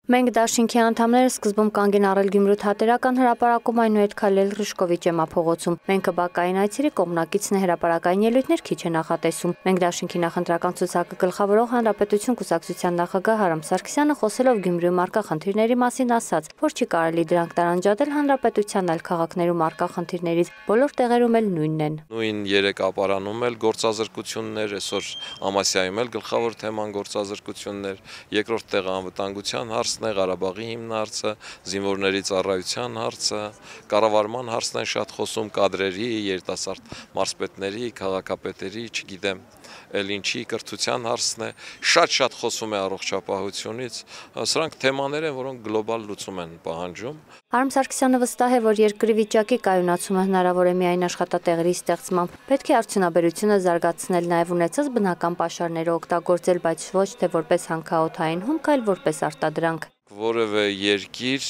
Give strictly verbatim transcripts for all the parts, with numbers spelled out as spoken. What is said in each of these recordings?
Մենք դաշինքի անդամները սկզբում կանգին առել Գյումրու թատերական հրապարակում, այնուհետ քայլել Ռժկովի ճեմափողոցում։ Մենք բակային այցերի կողմնակիցն է հրապարակային ելույթներ քիչ է նախատեսում։ Մենք դաշինքի նախընտրական ցուցակը գլխավորող Հանրապետություն կուսակցության նախագահ Արամ Սարգսյանը խոսելով Գյումրիու մարկա խնդիրների մասին ասաց, որ չի կարելի դրանք տարանջատել հանրապետության այլ քաղաքներում արկա խնդիրներից, բոլոր տեղերում էլ նույնն են։ Նույն երեք ապարանում էլ գործազրկություններ, այսօր Ամասիայում էլ գլխավոր թեման գործազրկություններ, երկրորդ տեղը անվտանգության հարցն է, Ղարաբաղի հիմնահարցը, զինվորների ծառայության հարցը, կառավարման հարցն են շատ խոսում, կադրերի, երիտասարդ մարզպետների, քաղաքապետերի, չգիտեմ, էլ ինչի կրթության հարցն է, շատ-շատ խոսում է առողջապահությունից, սրանք թեմաներ են, որոնք գլոբալ լուծում են պահանջում։ Արամ Սարգսյանը վստահ է, որ երկրի վիճակի կայունացումը հնարավոր է միայն աշխատատեղերի ստեղծմամբ։ Պետք է արդյունաբերությունը զարգացնել, նաև ունեցած բնական պաշարները օգտագործել, բայց ոչ թե որպես հանքաօդային հումք, այլ որպես արտադրանք։ Որևէ երկիր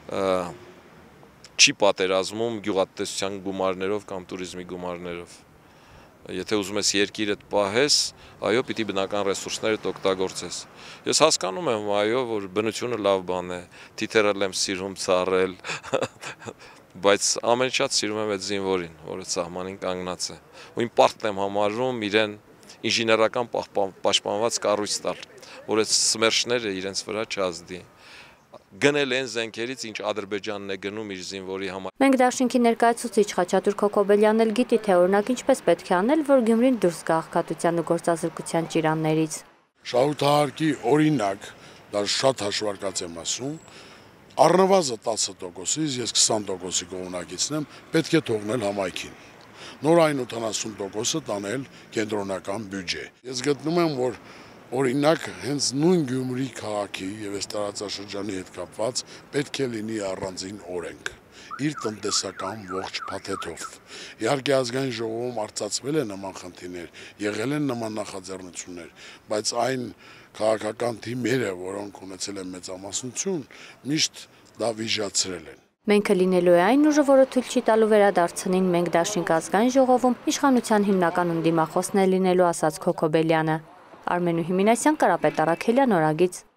չի պատերազմում գյուղատնտեսության գումարներով կամ туриզմի գումարներով։ Եթե ուզում ես երկիրդ պահես, այո, պիտի բնական ռեսուրսներդ օգտագործես։ Ես հասկանում եմ, այո, որ բնությունը լավ բան է, թիթեռել եմ սիրում ծառել, բայց ամեն շատ սիրում եմ այդ զինվորին, որը սահմանին կանգնած է։ Ու իմ պարտքն եմ համարում իրեն ինժեներական պաշտպանված կառույց տալ, որ այդ սմերշները իրենց վրա չազդի։ Գնել են զենքերից, ինչ Ադրբեջանն է գնում իր զինվորի համար։ Մենք դաշինքի ներկայացուցիչ Խաչատուր Քոքոբելյանն էլ գիտի, թե օրինակ ինչպես պետք է անել, որ Գյումրին դուրս գա աղքատության ու գործազրկության ճիրաններից։ Շահութահարկի օրինակ, դա շատ հաշվարկած եմ ասում, առնվազն տասը տոկոսից ես քսան տոկոսի կողմնակիցն եմ, պետք է թողնել համայնքին։ Նոր այն ութանասուն տոկոսը տանել կենտրոնական բյուջե։ Ես գտնում եմ, որ օրինակ հենց նույն Գյումրի քաղաքի եւ այս տարածաշրջանի հետ կապված պետք է լինի առանձին օրենք իր տնտեսական ողջ փաթեթով։ Իհարկե ազգային ժողովում արծացվել է նման խնդիրներ, եղել են նման նախաձեռնություններ, բայց այն քաղաքական թիմերը, որոնք ունեցել են մեծամասնություն, միշտ դա վիժացրել են։ Մենքը լինելու է այն ուժը, որը թույլ չի տալու վերադարձնին մենք դաշինք ազգային ժողովում իշխանության հիմնական ընդդիմախոսն է լինելու, ասաց Քոքոբելյանը։ Արմենու Հիմինասյան, Կարապետ Առաքելյան, Օրագից։